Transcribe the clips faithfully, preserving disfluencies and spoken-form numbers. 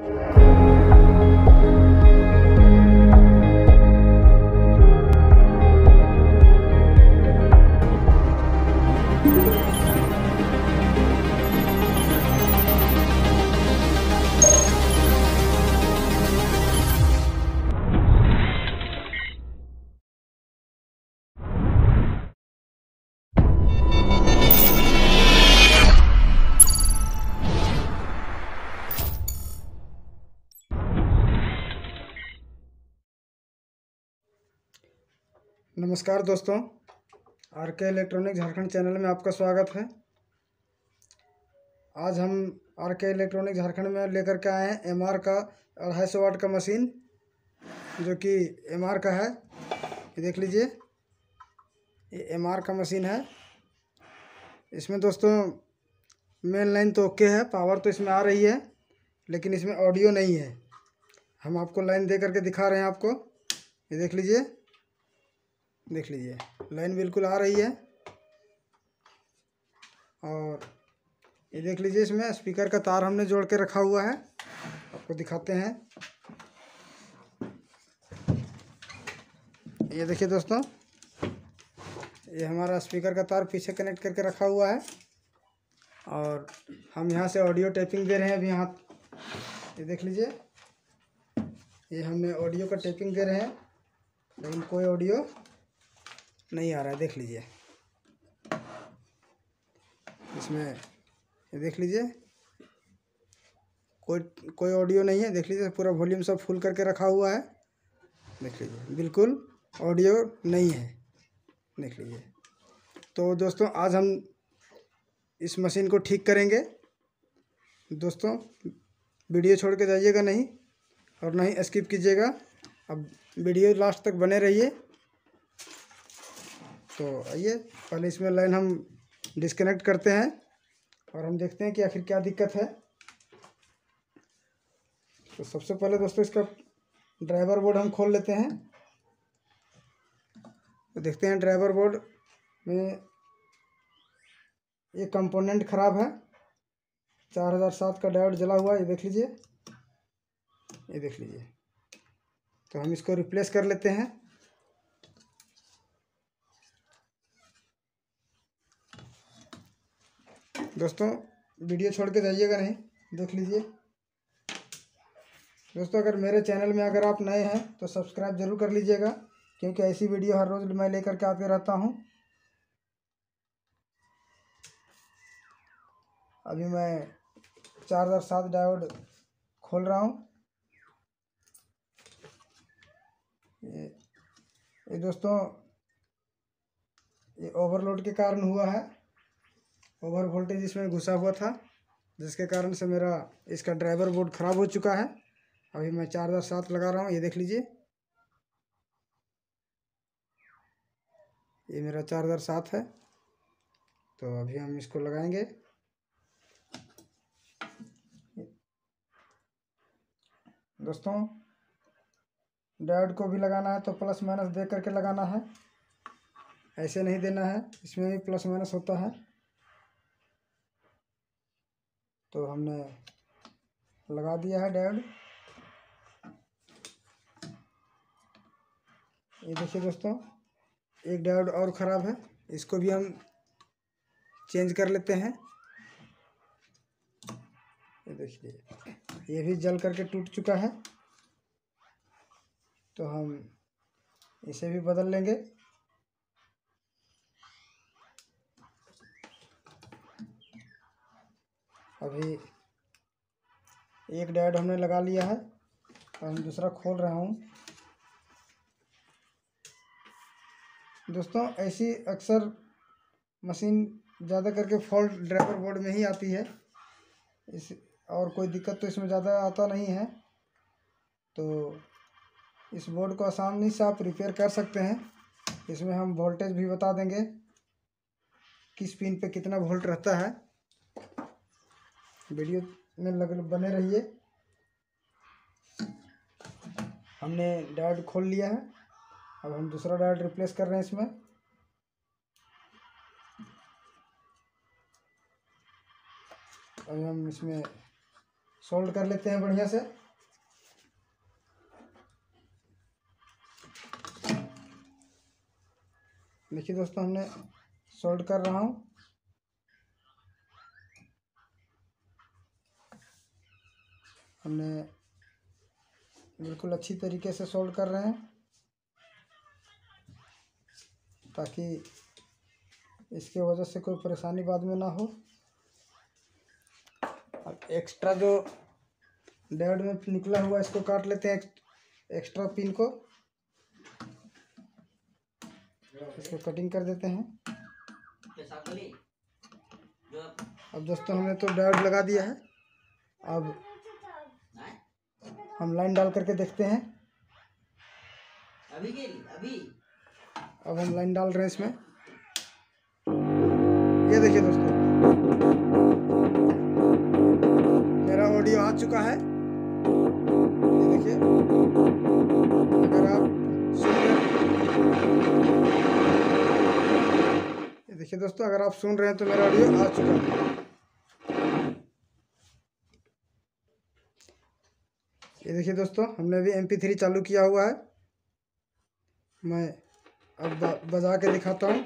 नमस्कार दोस्तों, आर के इलेक्ट्रॉनिक झारखंड चैनल में आपका स्वागत है। आज हम आर के इलेक्ट्रॉनिक झारखंड में लेकर के आए हैं एम आर का अढ़ाई सौ वाट का मशीन, जो कि एम आर का है। ये देख लीजिए, ये एम आर का मशीन है। इसमें दोस्तों मेन लाइन तो ओके है, पावर तो इसमें आ रही है, लेकिन इसमें ऑडियो नहीं है। हम आपको लाइन दे करके दिखा रहे हैं आपको। ये देख लीजिए, देख लीजिए लाइन बिल्कुल आ रही है। और ये देख लीजिए, इसमें स्पीकर का तार हमने जोड़ के रखा हुआ है, आपको दिखाते हैं। ये देखिए दोस्तों, ये हमारा स्पीकर का तार पीछे कनेक्ट करके रखा हुआ है। और हम यहाँ से ऑडियो टेपिंग दे रहे हैं अभी यहाँ। ये देख लीजिए, ये हमने ऑडियो का टेपिंग दे रहे हैं, लेकिन कोई ऑडियो नहीं आ रहा है। देख लीजिए इसमें, ये देख लीजिए कोई कोई ऑडियो नहीं है। देख लीजिए पूरा वॉल्यूम सब फुल करके रखा हुआ है। देख लीजिए बिल्कुल ऑडियो नहीं है। देख लीजिए। तो दोस्तों आज हम इस मशीन को ठीक करेंगे। दोस्तों वीडियो छोड़ के जाइएगा नहीं, और ना ही स्किप कीजिएगा। अब वीडियो लास्ट तक बने रहिए। तो आइए पहले इसमें लाइन हम डिस्कनेक्ट करते हैं और हम देखते हैं कि आखिर क्या दिक्कत है। तो सबसे पहले दोस्तों इसका ड्राइवर बोर्ड हम खोल लेते हैं। तो देखते हैं ड्राइवर बोर्ड में ये कंपोनेंट ख़राब है। चार हज़ार सात का डायोड जला हुआ है। ये देख लीजिए, ये देख लीजिए। तो हम इसको रिप्लेस कर लेते हैं। दोस्तों वीडियो छोड़ के जाइएगा नहीं, देख लीजिए। दोस्तों अगर मेरे चैनल में अगर आप नए हैं तो सब्सक्राइब जरूर कर लीजिएगा, क्योंकि ऐसी वीडियो हर रोज़ मैं लेकर के आते रहता हूं। अभी मैं चार हज़ार सात डायोड खोल रहा हूं। ये, ये दोस्तों ये ओवरलोड के कारण हुआ है। ओवर वोल्टेज इसमें घुसा हुआ था, जिसके कारण से मेरा इसका ड्राइवर बोर्ड ख़राब हो चुका है। अभी मैं चार हज़ार सात लगा रहा हूँ। ये देख लीजिए, ये मेरा चार हज़ार सात है। तो अभी हम इसको लगाएंगे। दोस्तों डायोड को भी लगाना है तो प्लस माइनस देख करके लगाना है, ऐसे नहीं देना है। इसमें भी प्लस माइनस होता है। तो हमने लगा दिया है डायोड। ये देखिए दोस्तों, एक डायोड और ख़राब है, इसको भी हम चेंज कर लेते हैं। ये देखिए, ये भी जल करके टूट चुका है। तो हम इसे भी बदल लेंगे। अभी एक डायोड हमने लगा लिया है और हम दूसरा खोल रहा हूँ। दोस्तों ऐसी अक्सर मशीन ज़्यादा करके फॉल्ट ड्राइवर बोर्ड में ही आती है। इस और कोई दिक्कत तो इसमें ज़्यादा आता नहीं है। तो इस बोर्ड को आसानी से आप रिपेयर कर सकते हैं। इसमें हम वोल्टेज भी बता देंगे, किस पिन पे कितना वोल्ट रहता है। वीडियो में लग बने रहिए। हमने डायोड खोल लिया है। अब हम दूसरा डायोड रिप्लेस कर रहे हैं इसमें। अभी हम इसमें सोल्ड कर लेते हैं बढ़िया से। देखिए दोस्तों, हमने सोल्ड कर रहा हूँ। हमने बिल्कुल अच्छी तरीके से सोल्ड कर रहे हैं ताकि इसके वजह से कोई परेशानी बाद में ना हो। अब एक्स्ट्रा जो डेड में निकला हुआ इसको काट लेते हैं, एक्स्ट्रा पिन को इसको कटिंग कर देते हैं। अब दोस्तों हमने तो डेड लगा दिया है। अब हम लाइन डाल करके देखते हैं। अभी के अभी अब हम लाइन डाल रहे हैं इसमें। ये देखिए दोस्तों, मेरा ऑडियो आ चुका है। ये देखिए, अगर आप सुन रहे ये देखिए दोस्तों, अगर आप सुन रहे हैं तो मेरा ऑडियो आ चुका है। ये देखिए दोस्तों, हमने अभी एम पी थ्री चालू किया हुआ है। मैं अब बजा के दिखाता हूँ।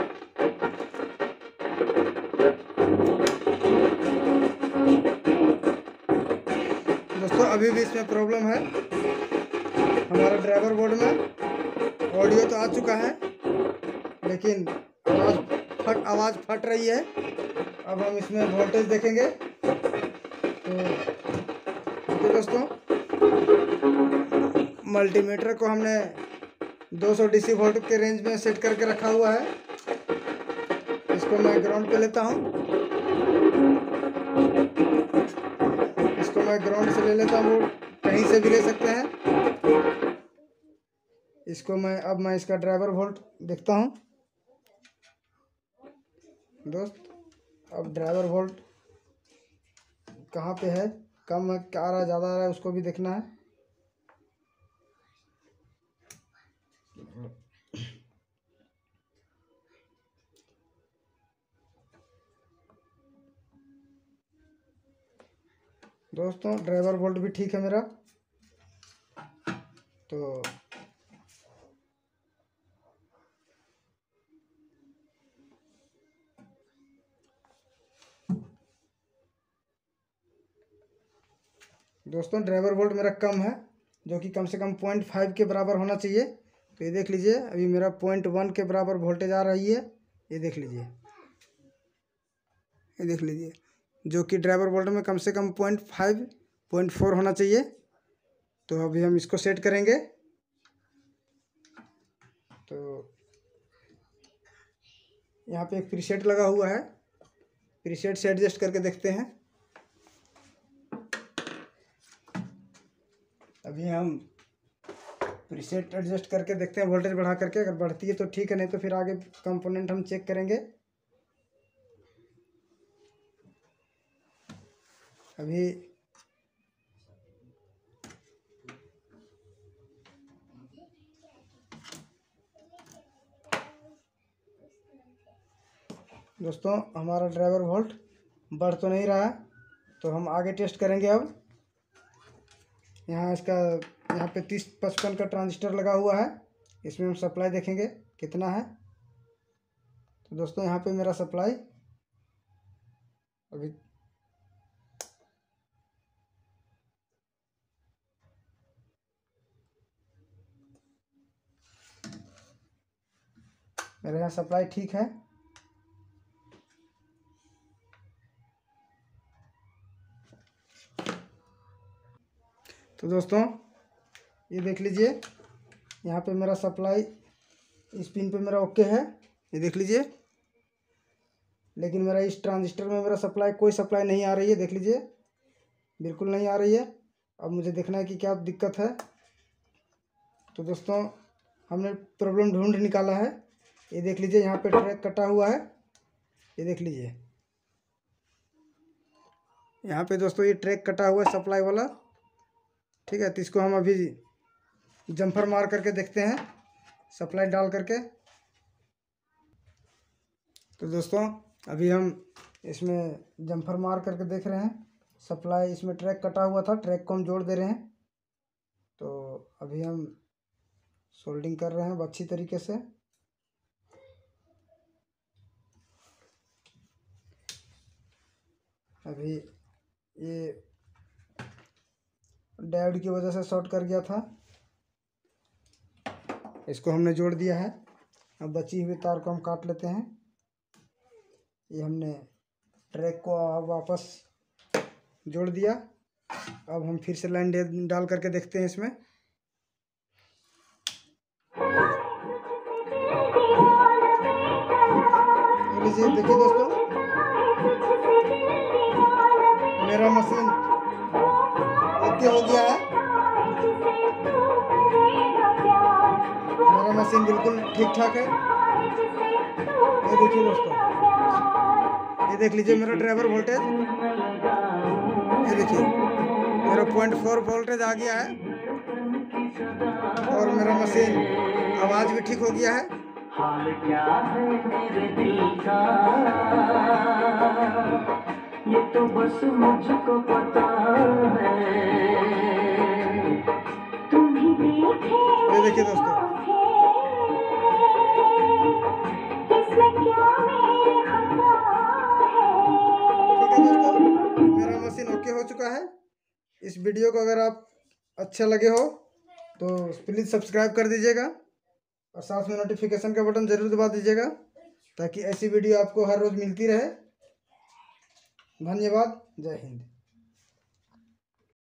दोस्तों अभी भी इसमें प्रॉब्लम है। हमारा ड्राइवर बोर्ड में ऑडियो तो आ चुका है, लेकिन आवाज़ फट आवाज़ फट रही है। अब हम इसमें वोल्टेज देखेंगे तो देखिए दोस्तों, मल्टीमीटर को हमने दो सौ डीसी वोल्ट के रेंज में सेट करके रखा हुआ है। इसको मैं ग्राउंड पे लेता हूँ। इसको मैं ग्राउंड से ले लेता हूँ, कहीं से भी ले सकते हैं। इसको मैं अब मैं इसका ड्राइवर वोल्ट देखता हूँ दोस्त। अब ड्राइवर वोल्ट कहाँ पे है, कम है, क्या आ रहा है, ज़्यादा आ रहा है, उसको भी देखना है। दोस्तों ड्राइवर वोल्ट भी ठीक है मेरा। तो दोस्तों ड्राइवर वोल्ट मेरा कम है, जो कि कम से कम पॉइंट फाइव के बराबर होना चाहिए। तो ये देख लीजिए, अभी मेरा पॉइंट वन के बराबर वोल्टेज आ रही है। ये देख लीजिए, ये देख लीजिए, जो कि ड्राइवर वोल्ट में कम से कम पॉइंट फाइव पॉइंट फोर होना चाहिए। तो अभी हम इसको सेट करेंगे। तो यहाँ पे एक प्रीसेट लगा हुआ है, प्रीसेट से एडजस्ट करके देखते हैं। अभी हम प्रीसेट एडजस्ट करके देखते हैं वोल्टेज बढ़ा करके। अगर बढ़ती है तो ठीक है, नहीं तो फिर आगे कंपोनेंट हम चेक करेंगे। अभी दोस्तों हमारा ड्राइवर वोल्ट बढ़ तो नहीं रहा है, तो हम आगे टेस्ट करेंगे। अब यहाँ इसका यहाँ पे तीस पचपन का ट्रांजिस्टर लगा हुआ है, इसमें हम सप्लाई देखेंगे कितना है। तो दोस्तों यहाँ पे मेरा सप्लाई अभी मेरे यहाँ सप्लाई ठीक है। तो दोस्तों ये देख लीजिए, यहाँ पे मेरा सप्लाई इस पिन पे मेरा ओके है, ये देख लीजिए। लेकिन मेरा इस ट्रांजिस्टर में मेरा सप्लाई कोई सप्लाई नहीं आ रही है, देख लीजिए, बिल्कुल नहीं आ रही है। अब मुझे देखना है कि क्या दिक्कत है। तो दोस्तों हमने प्रॉब्लम ढूंढ निकाला है। ये देख लीजिए, यहाँ पे ट्रैक कटा हुआ है, ये देख लीजिए। यहाँ पे दोस्तों ये ट्रैक कटा हुआ है सप्लाई वाला, ठीक है। तो इसको हम अभी जम्फर मार करके देखते हैं, सप्लाई डाल करके। तो दोस्तों अभी हम इसमें जम्फर मार करके देख रहे हैं सप्लाई, इसमें ट्रैक कटा हुआ था, ट्रैक को हम जोड़ दे रहे हैं। तो अभी हम सोल्डिंग कर रहे हैं अच्छी तरीके से। अभी ये डायोड की वजह से शॉर्ट कर गया था, इसको हमने जोड़ दिया है। अब बची हुई तार को हम काट लेते हैं। ये हमने ट्रैक को वापस जोड़ दिया। अब हम फिर से लाइन डाल करके देखते हैं इसमें। लीजिए, देखिए दोस्तों, मेरा मशीन ओके हो गया है। मेरा मशीन बिल्कुल ठीक ठाक है। ये देखिए दोस्तों, ये देख लीजिए मेरा ड्राइवर वोल्टेज, ये देखिए मेरा पॉइंट फोर वोल्टेज आ गया है। और मेरा मशीन आवाज़ भी ठीक हो गया है। हाल क्या है मेरे दिल का, ये तो बस मुझको पता है। तुम ही देखे ये देखिए दोस्तों, इसमें क्या मेरी खता है। ठीक है दोस्तों, मेरा मशीन ओके हो चुका है। इस वीडियो को अगर आप अच्छा लगे हो तो प्लीज़ सब्सक्राइब कर दीजिएगा और साथ में नोटिफिकेशन का बटन ज़रूर दबा दीजिएगा, ताकि ऐसी वीडियो आपको हर रोज़ मिलती रहे। धन्यवाद। जय हिंद।